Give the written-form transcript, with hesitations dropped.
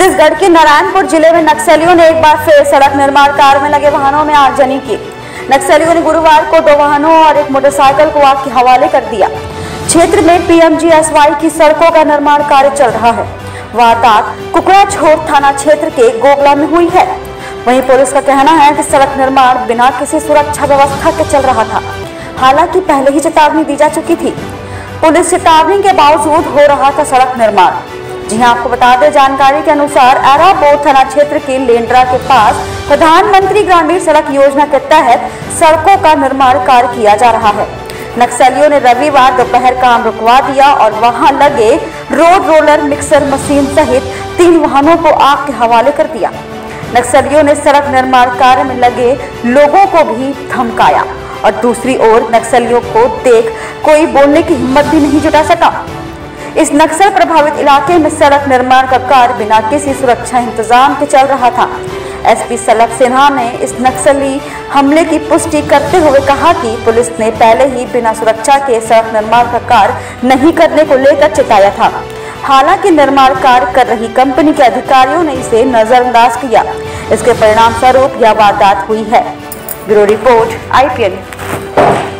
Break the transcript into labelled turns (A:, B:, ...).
A: छत्तीसगढ़ के नारायणपुर जिले में नक्सलियों ने एक बार फिर सड़क निर्माण कार्य में लगे वाहनों में आगजनी की। नक्सलियों ने गुरुवार को 2 वाहनों और एक मोटरसाइकिल को आग के हवाले कर दिया। क्षेत्र में पीएमजीएसवाई की सड़कों का निर्माण कार्य चल रहा है। वारदात कुकड़ाछोर थाना क्षेत्र के गोगला में हुई है। वहीं पुलिस का कहना है कि सड़क निर्माण बिना किसी सुरक्षा व्यवस्था के चल रहा था। हालांकि पहले ही चेतावनी दी जा चुकी थी। पुलिस चेतावनी के बावजूद हो रहा था सड़क निर्माण। जी हां, आपको बता दें, जानकारी के अनुसार एराबोर थाना क्षेत्र के लेंड्रा के पास प्रधानमंत्री ग्रामीण सड़क योजना के तहत सड़कों का निर्माण कार्य किया जा रहा है। नक्सलियों ने रविवार दोपहर काम रुकवा दिया और वहां लगे रोड रोलर, मिक्सर मशीन सहित 3 वाहनों को आग के हवाले कर दिया। नक्सलियों ने सड़क निर्माण कार्य में लगे लोगों को भी धमकाया और दूसरी ओर नक्सलियों को देख कोई बोलने की हिम्मत भी नहीं जुटा सका। इस नक्सल प्रभावित इलाके में सड़क निर्माण का कार्य बिना किसी सुरक्षा इंतजाम के चल रहा था। एसपी सलभ सिन्हा ने इस नक्सली हमले की पुष्टि करते हुए कहा कि पुलिस ने पहले ही बिना सुरक्षा के सड़क निर्माण का कार्य नहीं करने को लेकर चेताया था। हालांकि निर्माण कार्य कर रही कंपनी के अधिकारियों ने इसे नजरअंदाज किया। इसके परिणाम स्वरूप यह वारदात हुई है। Bureau report IPN।